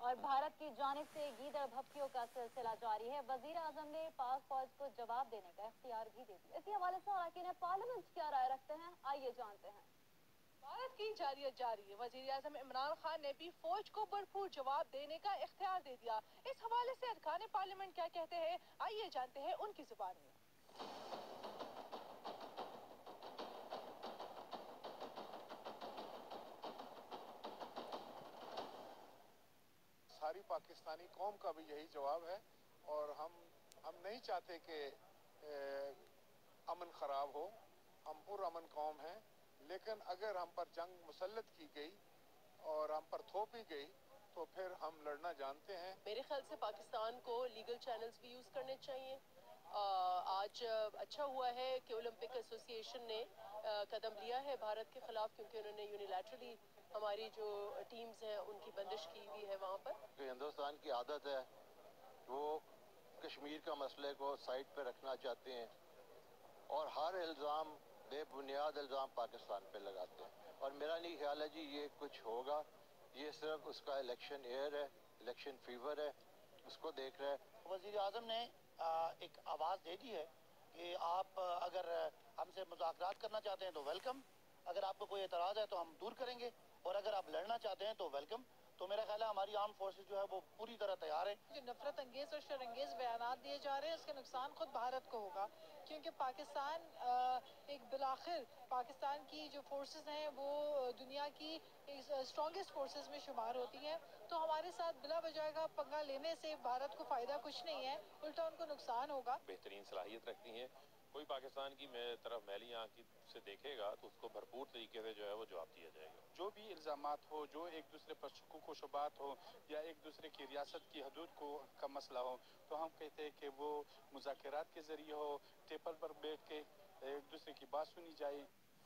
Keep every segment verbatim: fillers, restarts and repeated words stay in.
और भारत की जानिब से गीदड़ भपकियों का सिलसिला जारी है। वजीर आजम ने पाक फौज को जवाब देने का इख्तियार भी दे दिया। इसी हवाले से अरकान पार्लियामेंट क्या राय रखते हैं, आइए जानते हैं। भारत की जारियत जारी है। वजीर आजम इमरान खान ने भी फौज को भरपूर जवाब देने का इख्तियार दे दिया। इस हवाले से अरकान पार्लियामेंट क्या कहते हैं, आइए जानते हैं उनकी जुबान में। सारी पाकिस्तानी कौम का भी यही जवाब है और हम हम नहीं चाहते कि अमन खराब हो। हम पुरअमन कौम हैं, लेकिन अगर हम पर जंग मुसल्लत की गई और हम पर थोपी गई तो फिर हम लड़ना जानते हैं। मेरे ख्याल से पाकिस्तान को लीगल चैनल्स भी यूज करने चाहिए। आ, आज अच्छा हुआ है कि ओलंपिक एसोसिएशन ने आ, कदम लिया है भारत के खिलाफ, क्योंकि उन्होंने यूनिलैटरली हमारी जो टीम्स हैं उनकी बंदिश की हुई है वहाँ पर। हिंदुस्तान की आदत है वो कश्मीर का मसले को साइड पे रखना चाहते हैं और हर इल्ज़ाम बेबुनियाद इल्ज़ाम पाकिस्तान पे लगाते हैं और मेरा नहीं ख्याल है जी ये कुछ होगा। ये सिर्फ उसका इलेक्शन एयर है, इलेक्शन फीवर है, उसको देख रहे हैं। वज़ीर आज़म ने एक आवाज़ दे दी है कि आप अगर हमसे मुज़ाकरात करना चाहते हैं तो वेलकम, अगर आपको कोई एतराज़ है तो हम दूर करेंगे, और अगर आप लड़ना चाहते हैं तो वेलकम। तो मेरा ख्याल है हमारी आर्म फोर्सेस जो है वो पूरी तरह तैयार है। जो नफरत अंगेज और शरंगेज बयानात दिए जा रहे हैं उसका नुकसान खुद भारत को होगा, क्योंकि पाकिस्तान एक बिलाखिर पाकिस्तान की जो फोर्सेस हैं वो दुनिया की स्ट्रॉन्गेस्ट फोर्सेस में शुमार होती हैं। तो हमारे साथ बिला वजह का पंगा लेने से भारत को फायदा कुछ नहीं है, उल्टा उनको नुकसान होगा। बेहतरीन सलाहियत रखती हैं, कोई पाकिस्तान की तरफ मैली आंख से देखेगा तो उसको भरपूर तरीके से जो है वो जवाब दिया जाएगा। जो भी इल्जामात हो, जो एक दूसरे पर शुकूक व शुबात हो या एक दूसरे की रियासत की हदूद को का मसला हो, तो हम कहते हैं कि वो मुज़ाकरात के जरिए हो, टेबल पर बैठ के एक दूसरे की बात सुनी जाए।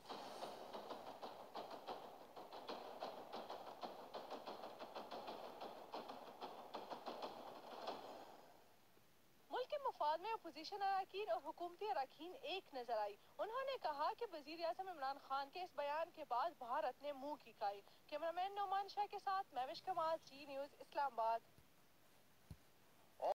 मुल्क के मफाद में अपोजिशन अरकान और हुकूमती अरकान एक नजर आई। उन्होंने कहा कि वजीर आज़म इमरान खान के इस बयान के बाद भारत ने मुंह की खाई। कैमरामैन नोमान शाह के साथ महविश कमास, जी न्यूज़, इस्लामाबाद।